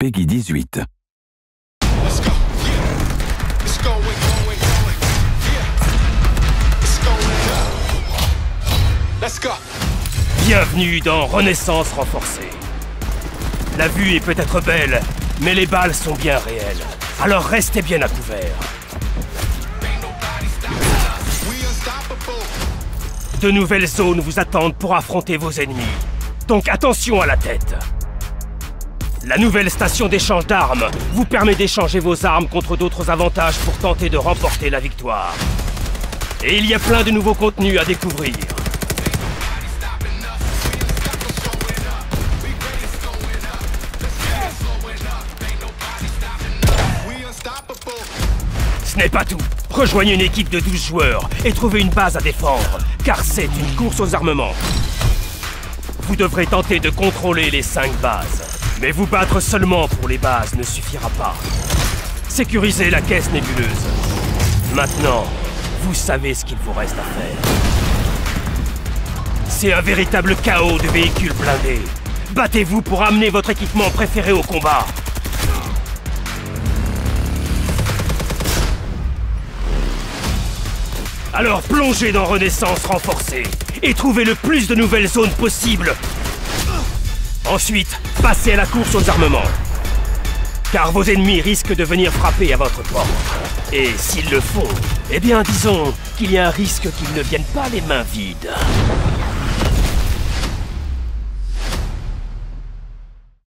Peggy 18. Bienvenue dans Renaissance renforcée. La vue est peut-être belle, mais les balles sont bien réelles. Alors restez bien à couvert. De nouvelles zones vous attendent pour affronter vos ennemis. Donc attention à la tête. La nouvelle station d'échange d'armes vous permet d'échanger vos armes contre d'autres avantages pour tenter de remporter la victoire. Et il y a plein de nouveaux contenus à découvrir. Ce n'est pas tout. Rejoignez une équipe de 12 joueurs et trouvez une base à défendre, car c'est une course aux armements. Vous devrez tenter de contrôler les 5 bases. Mais vous battre seulement pour les bases ne suffira pas. Sécurisez la caisse nébuleuse. Maintenant, vous savez ce qu'il vous reste à faire. C'est un véritable chaos de véhicules blindés. Battez-vous pour amener votre équipement préféré au combat. Alors plongez dans Renaissance renforcée et trouvez le plus de nouvelles zones possibles. Ensuite, passez à la course aux armements. Car vos ennemis risquent de venir frapper à votre porte. Et s'ils le font, eh bien disons qu'il y a un risque qu'ils ne viennent pas les mains vides.